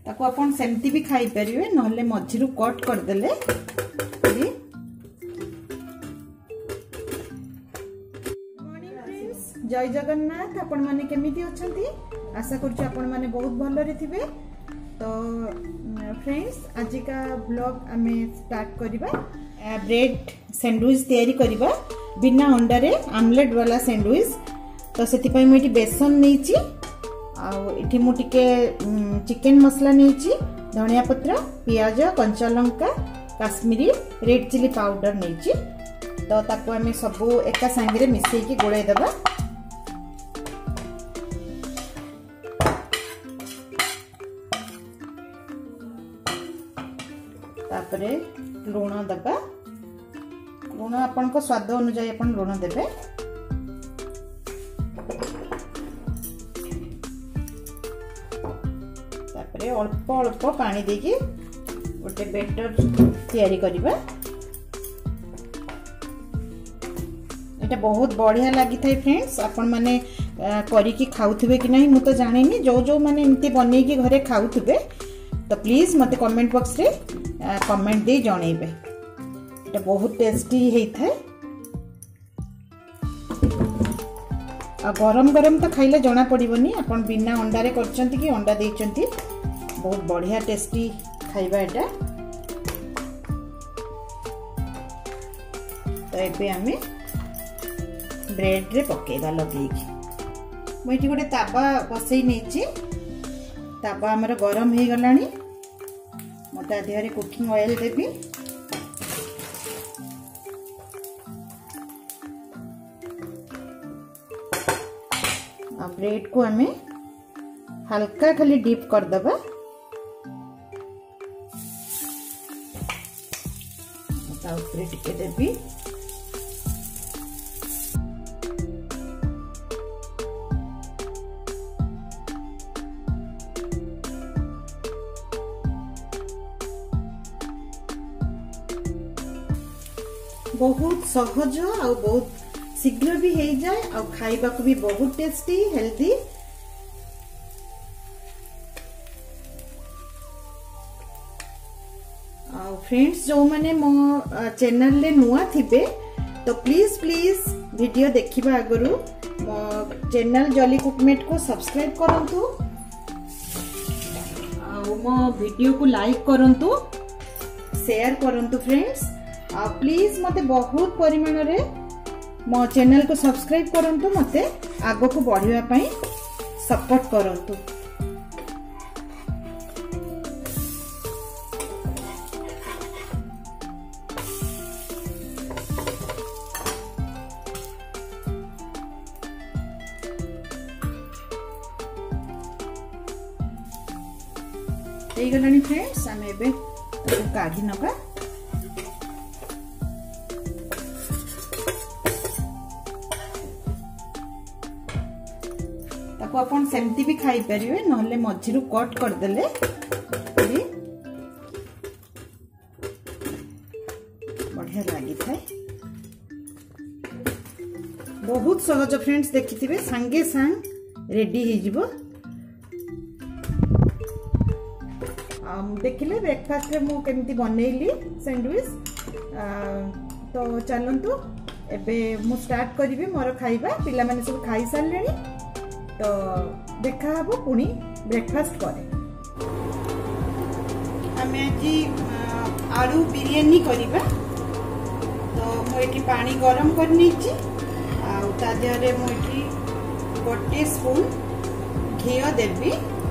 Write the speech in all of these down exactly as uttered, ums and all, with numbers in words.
ताको अपन सेमती भी खाई परिवे नहले मझिरु कट कर देले ये मॉर्निंग फ्रेंड्स जय जगन्नाथ आपण माने केमिति अछंती आशा करछु आपण माने बहुत भलो रे थिबे। तो फ्रेंड्स आज का ब्लॉग आमे स्टार्ट करिबा ब्रेड सैंडविच तैयारी करिबा बिना अंडा रे आमलेट वाला सैंडविच। तो सेति पई मैं बेसन नेची आठी मु टिके चिकेन मसला नेची धनिया पत्र पियाज कंचा लंका काश्मीरी रेड चिली पाउडर नेची। तो ताको आमे सब एका संगे मिसई की गोळाई देबा। तापरे लूण देबा लूण आपन को स्वाद अनुसार अपन लूण देबे। तापरे अल्प अल्प पानी देकी गोटे बैटर तैयारी करिबा। एटा बहुत बढ़िया लागि थाई फ्रेंड्स आपण माने करी की खाउथिबे कि नहीं मु तो जानिनी जो जो माने इनते बनै की घरे खाउथिबे तो प्लीज मते कमेंट बॉक्स रे कमेंट दे जणैबे। एटा बहुत टेस्टी हेई थाए आ गरम गरम तो खाइले जना पड़िबनी आपण बिना अंडा रे करचंती कि अंडा देचंती बहुत बढ़िया टेस्टी खाइबा एटा। तो एबे हमें ब्रेड रे पकेइबा लगेकी मोइठी गोटे ताबा बसई नेची ताबा हमर गरम हे गलानी मोटा देहरे कुकिंग ऑयल देबी। आ ब्रेड को हमें हल्का खाली डीप कर दबा। ऊपर टिके देबी बहुत सहज आ बहुत शीघ्र भी हो जाए आ खाइबा को भी बहुत टेस्टी हेल्दी। फ्रेंड्स जो माने मो चैनल ले नुआ थिबे तो प्लीज प्लीज वीडियो देखिबा आगरु मो चैनल जॉली कुकमेट को सब्सक्राइब करंतु आ मो वीडियो को लाइक करंतु शेयर करंतु फ्रेंड्स। आ प्लीज मते बहुत परिमाण रे मो चैनल को सब्सक्राइब करंतु मते आगो को बढ़िया पई सपोर्ट करंतु। এই গলানি फ्रेंड्स আমি এবে কাঢ়ি নবা। ताको अपन सेमती भी खाई परिवे नहले मझिरु कट कर देले बढ़िया लागि थाए। बहुत सहज फ्रेंड्स देखिथिबे संगे संग रेडी हे जिवो। देखिले ब्रेकफास्ट रे मु केमती बनैली सैंडविच। तो चलंतु एबे मु स्टार्ट करिवे मोर खाइबा पिला माने सब खाई सारलेनी। तो देखा हबो पुनी ब्रेकफास्ट करे। हमें आज आलू बिरयानी करिबा। तो मु एठी पानी गरम कर नीची आ ता देहरे मु एठी गोटे स्पून घी देबी।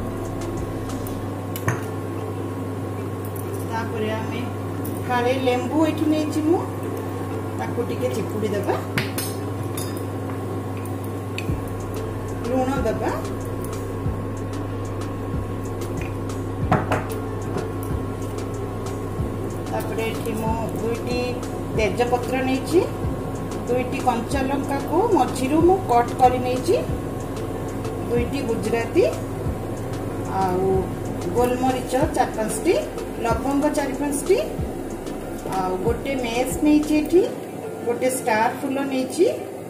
तापरे हमें फाळे लेंबू एठी नेची मु ताको टिके चिपुडी देबा लूण देबा। तापरे एठी मु दुईटी तेजपत्र नेची दुईटी कंचा लंका को मझिरु मु कट करी नेची दुईटी गुजराती आ गोलमरीच चार पांचटी लवंग चार पांचटी आ गोटे मेस नेची एठी गोटे स्टार फूल नेची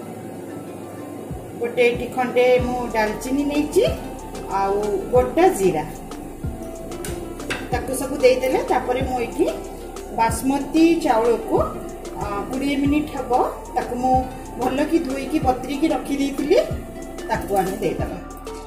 गोटे एठी खंडे मु दालचीनी नेची आ गोटा जीरा ताको सब दे देले तापरे मो इठी बासमती चावल को बीस मिनिट हबो ताको मो भल की धोई की बतरी की रखी देइतिली ताको आने दे दबा।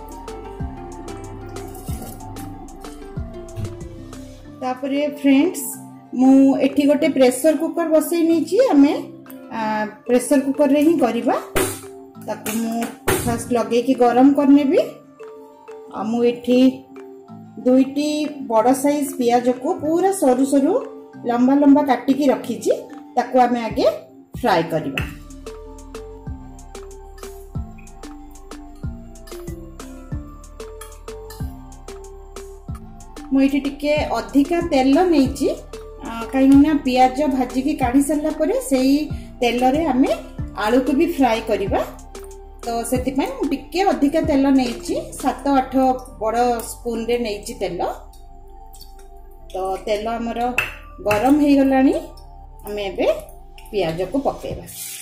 तापरे फ्रेंड्स मु एठी गोटे प्रेशर कुकर बसई नीची हमें प्रेशर कुकर रे ही करिबा। ताको मु फर्स्ट लगे की गरम करने भी आ मु एठी दुईटी बड़ साइज पियाज को पूरा सरू सरू लंबा लंबा काटी की रखी छी ताको हमें आगे फ्राई करिबा। मु एठी टिके अधिका तेल नेइची कहीं पियाज भाजी की काढ़ी सारा परे सेई तेल रे हमें आलू को भी फ्राई करिबा। तो सेति पय मु टिके अधिका तेल नेइची सात आठ बड़ स्पून रे नेइची तेल। तो तेल हमर गरम हे गलानी हमें एबे पियाज को पकेबा।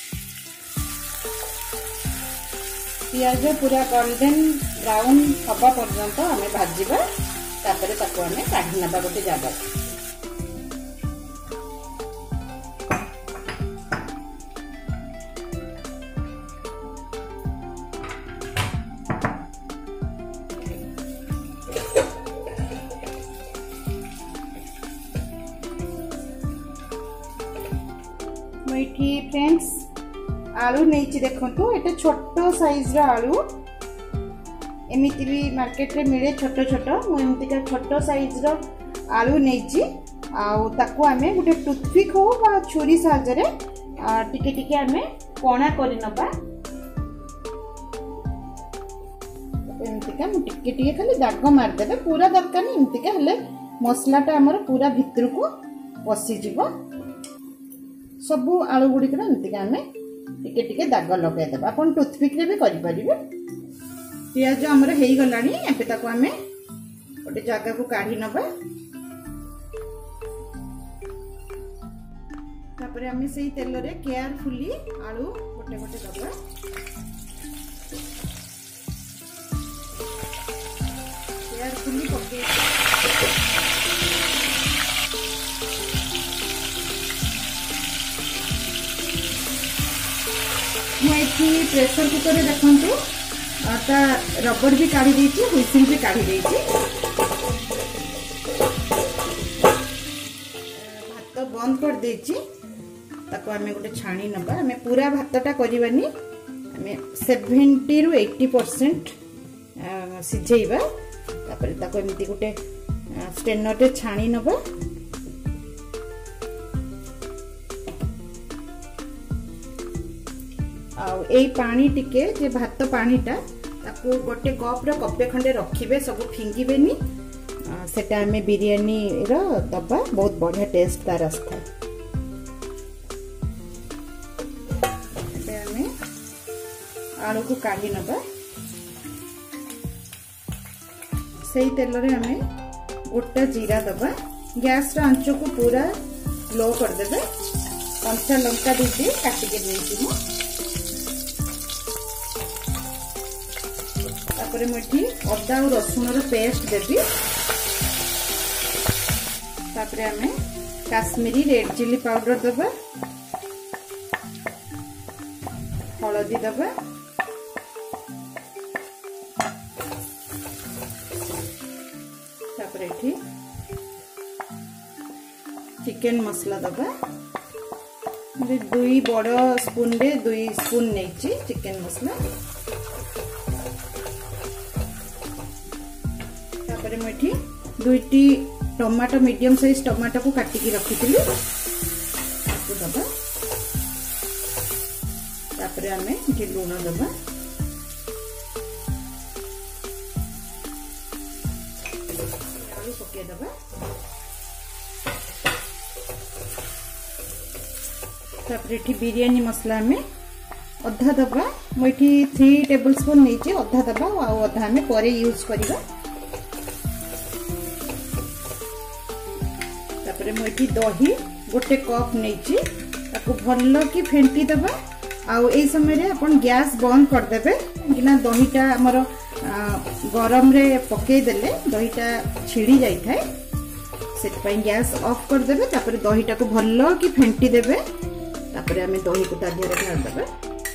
पियाज पूरा गोल्डन ब्राउन हबा पर्यंत हमें भाजीबा। तापरे ताको हमें काढ़ी नबा गोटे जागा। मुठी फ्रेंड्स आलू नहीं देखो ये छोट साइज आलू एमती भी मार्केट रे मिले छोट छोट मुझे का छोट साइज आलू नहीं आउ आमे गोटे टूथपिक हो बा छुरी साहाय्य टिके टिके आमे कणा करि नबा। एमतीका टिके टिके खाली दाग मारदेबे पूरा दरकार नहीं एमतीका हेले मसलाटा हमर पूरा भितर को पसी जीवो। सबू आलू गुड़ी एमतीका आमे टिके टिके दाग लगे देबा। अपन टूथपिक रे भी करि परिबे। पियाज हमर हेई गलानी एबे ताको आमे गोटे जगह को काढ़ी नबा। तापरे आमे सेई तेल रे केयरफुली आलू गोटे गोटे दबा। केयरफुली पके मुझे प्रेशर कुकर देखु ता रबर भी काढ़ी देती हुइसिल भी काढ़ी देती। भात बंद कर देची ताको हमें गोटे छाणी नबा। हमें पूरा भातटा करबानी हमें सेवेंटी रु एट्टी परसेंट सिझेइबा। तापर ताको एमती गोटे स्ट्रेनर रे छाणी नबा। आउ एई पानी टिके जे भात पानीटा ताको गोटे कप रे कपे खंडे रखिबे सब फिंगिबेनी सेटा हमें बिरयानी रो दबा बहुत बढ़िया टेस्ट तार आस्था। हमें आलू को काढ़ी नबा। सेई तेल रे हमें गोटा जीरा दबा। गैस रा आंच को पूरा लो कर देबे। कंचा लंका दीदी काटी के देइछि मु। तापरे मुठी अदा और रसुन रो पेस्ट देबी। तापरे हमें काश्मीरी रेड चिली पाउडर दबा। हलदी दबा। तापरे एठी चिकन मसला दबा। मुझे दुई बड़ स्पून रे दुई स्पून नेची चिकन मसला। तापरे मुठी दुईटी टमाटो मीडियम साइज टमाटो को काटी की रखी थी दबा। तापरे हमें ये लूण दबा। आलू पके दबा। तापरे एठी बिरयानी मसला में अधा दबा। मुठी थ्री टेबल स्पून नहीं अधा दबा और अधा हमें पर यूज करिबा। तापरे मुठी दही गोटे कप नहीं ताको भल की फेंटी दबा। आउ ए समय रे अपन गैस बंद कर देबे किना दहीटा हमर गरम रे पके देले दहीटा छिड़ी जाई थाए। से गैस ऑफ कर देबे तापर दहीटा को भल्लो कि फेंटी देबे तापर हमें दही को ता दिहरे ढाल देबे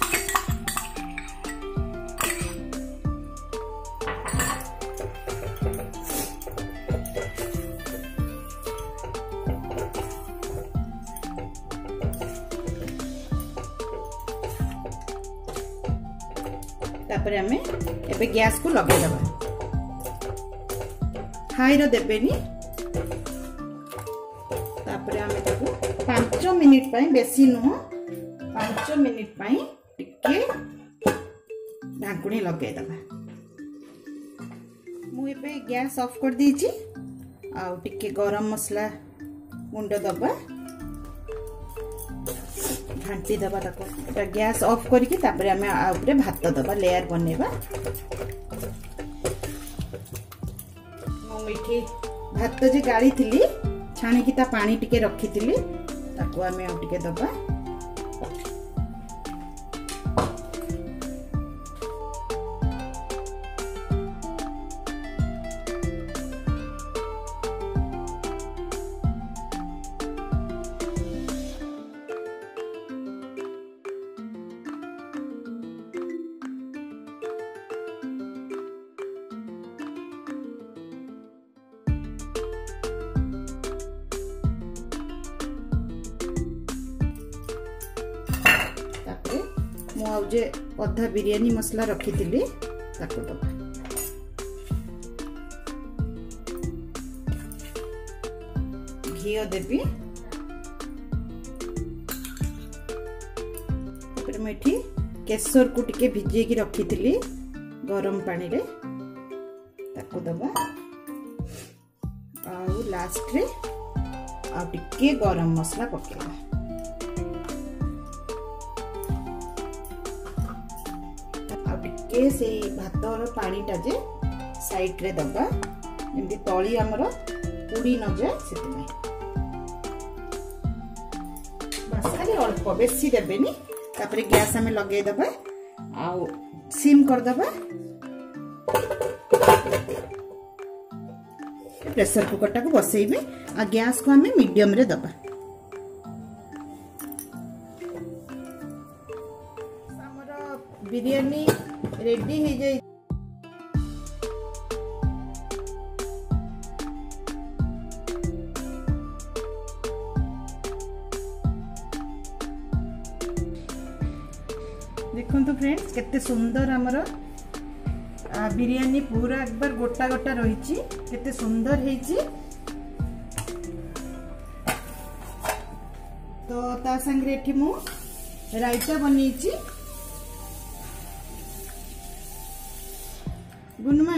तापर हमें एबे गैस को लगे दबा हाई रो देबेनी तापर हमें ताको पाँच मिनिट पई बेसी नुह पाँच मिनिट पई टिके ढाकुणी लगे दबा मु एबे गैस ऑफ कर दीची आ टिके गरम मसला गुंड दबा घांटी दबा ताको एटा गैस ऑफ करके तापर हमें आ ऊपर भात दबा लेयर बनेबा मिठी भात जे गाड़ी थिली छाणी की ता पानी टिके रखी थिली ताको हमें आ टिके दबा मुझे अधा बिरयानी मसला रखी थी ताको दबा घी देवी मुझे केसर को टिके भिजे की रखी थी गरम पानी रे ताको दबा आ लास्ट रे आ टिके गरम मसला पकेबा के से भातर पानी टा जे साइड रे दबा जेमती तळी हमर पुड़ी न जाए सेति बस खाली अल्प बेसी देबेनी तापरे गैस हमें लगे दबा आ सिम कर दबा प्रेशर कुकर टा को बसेइबे आ गैस को हमें मीडियम रे दबा हमर बिरयानी रेडी हो जाए देखो तो फ्रेंड्स केते सुंदर हमर बिरयानी पूरा एक बार गोटा गोटा रही केते सुंदर हेची तो ता संगे एठी मु रायता बनीची गुनमा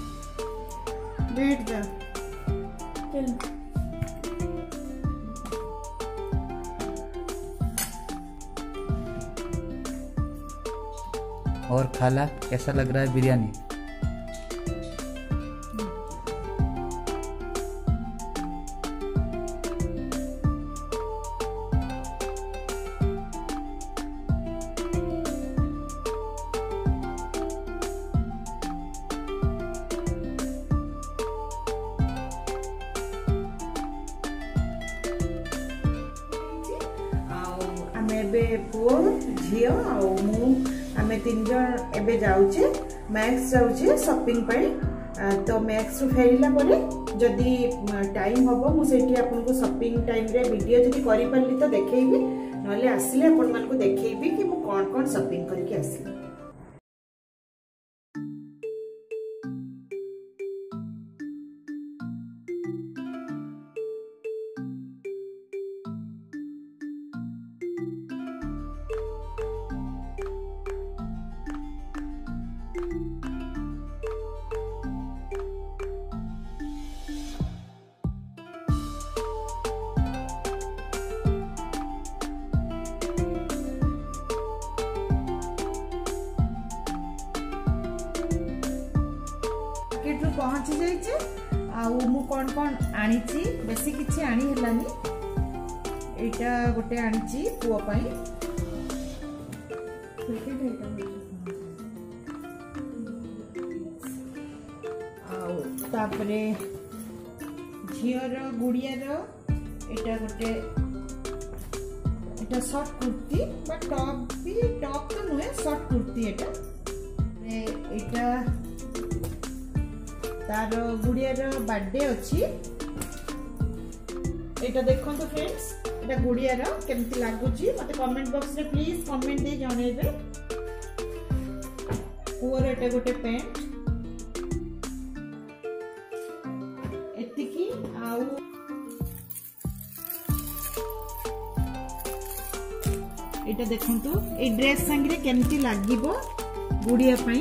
बैठ जा चल और खाला कैसा लग रहा है बिरयानी पुओ झील आम तीन जन एबे जाऊे मैक्स जाऊे शॉपिंग पर तो मैक्स रु फेरला जदि टाइम हम मुझे आपको शॉपिंग टाइम रे वीडियो जदि करि पारली तो देखैबी नले आसिले आपन मन को देखैबी कि मु कोन कोन शॉपिंग करके आसी पहुंची जाइए आउ मु कौन कौन आनी बेसी किसी आनी हेलानी एटा गोटे आनी पुओ पाई आउ तापरे झीर गुड़ियार एटा गोटे एटा शॉर्ट कुर्ती बा टॉप भी टॉप तो नुहे शॉर्ट कुर्ती एटा एटा तार गुड़ियार बर्थडे अच्छी एटा देखो तो फ्रेंड्स एटा गुड़ियार केमती लागुची मते कमेंट बॉक्स रे प्लीज कमेंट दे जणेबे। और एटा गोटे पैंट एतिकी आउ एटा देखंतु ए ड्रेस संगे केमती लागिबो गुड़िया पई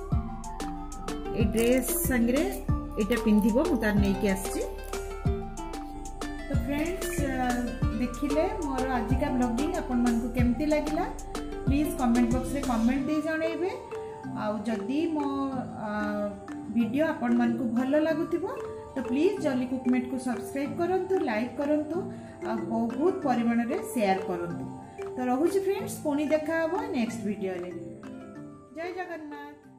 ए ड्रेस संगे एटा पिंधिबो मु तार नै के आछि। तो फ्रेंड्स देखिले मोर आजिका ब्लॉगिंग अपन मन को केमती लागिला प्लीज कमेंट बॉक्स रे कमेंट दे जणेबे। आउ जदि मो वीडियो आपण मन को भलो लागुथिबो तो प्लीज जल्दी कुकमेट को सब्सक्राइब करंतु लाइक करंतु आ बहुत परिमाण रे शेयर करंतु। तो रहुछि फ्रेंड्स पुणी देखा हबो नेक्स्ट वीडियो रे। जय जगन्नाथ।